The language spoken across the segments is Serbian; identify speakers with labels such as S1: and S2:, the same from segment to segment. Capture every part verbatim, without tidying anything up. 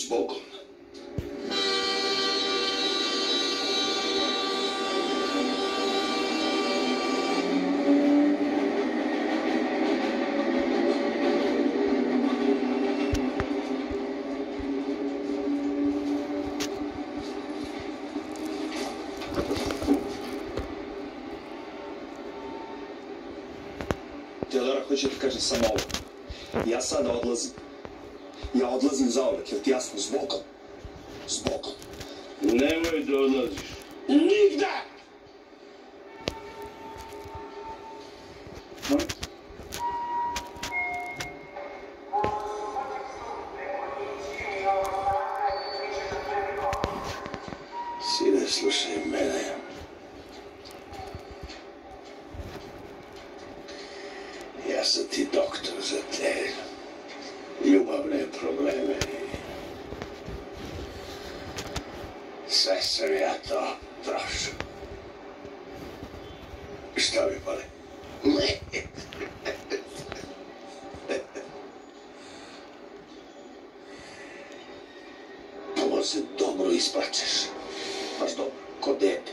S1: Zbogom.
S2: Teodora, hoće ti kažem samo ovo. Ja sada odlazim. Ja odlazim zauvek, jer ti jasno, zbogom. Zbogom.
S1: Nemoj da odlaziš.
S2: Nigde!
S1: Sine, slušaj mene. Ja sam ti doktor za te ljubavne probleme. Sve sam ja to prošao. Šta mi pali? Prvo se dobro isplačeš. Baš dobro, ko dete.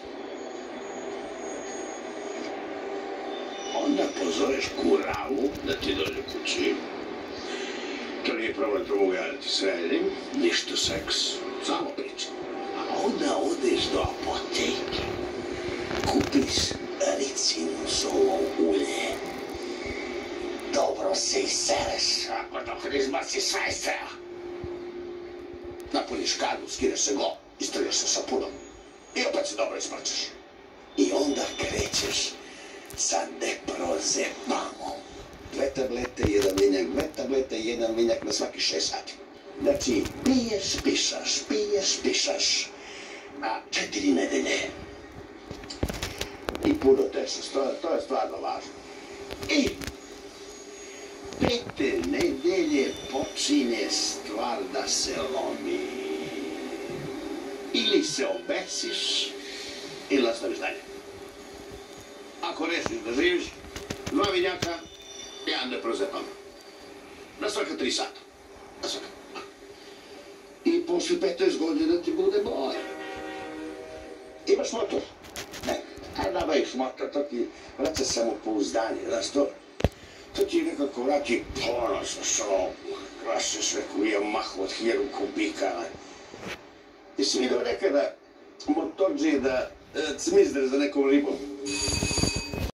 S1: Onda pozoveš kuravu da ti dođe kući. To nije problem, to mogu ja da ti sredim. Ništa seks, samo pričam. A onda odeš do apoteke. Kupiš ricinusovo ulje. Dobro se isereš, ako dok ne izbaci sve iz tela. Napuniš kadu, skineš se go, istrljaš se sapunom. I opet se dobro ispraćeš. I onda krećeš sa deprozepamom. Dve tablete, jedan vinjak, dve tablete, jedan vinjak na svaki šest sati. Znači, piješ, pišaš, piješ, pišaš. A četiri nedelje. I puno tešno, to, to je stvarno važno. I pete nedelje počinje stvar da se lomi. Ili se obesiš, ili nastaviš dalje. Ako rešiš da živiš, dva vinjaka, jedan deprozepam. Na svaka tri sata. Na svaka. I posle petnaest godina ti bude bolje. Imaš motor? Ne. Ajde nabaviš motor, to ti vraća samopouzdanje, znaš to? To ti nekako vrati ponos, šalom, krašeš neku Yamahu od hiljadu kubika. Jesi vidio nekada motorđi da cmizdre za nekom ribom?